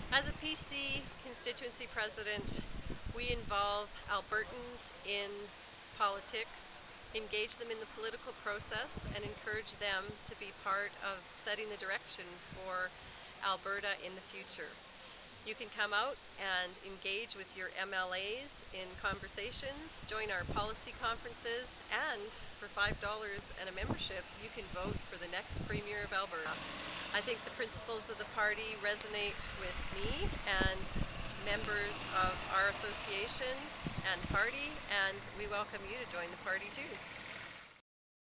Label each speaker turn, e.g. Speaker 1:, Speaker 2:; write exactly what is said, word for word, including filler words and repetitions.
Speaker 1: As a P C constituency president, we involve Albertans in politics, engage them in the political process, and encourage them to be part of setting the direction for Alberta in the future. You can come out and engage with your M L As in conversations, join our policy conferences, and for five dollars and a membership, you can vote for the next Premier of Alberta. I think the principles of the party resonate with me and members of our association and party, and we welcome you to join the party too.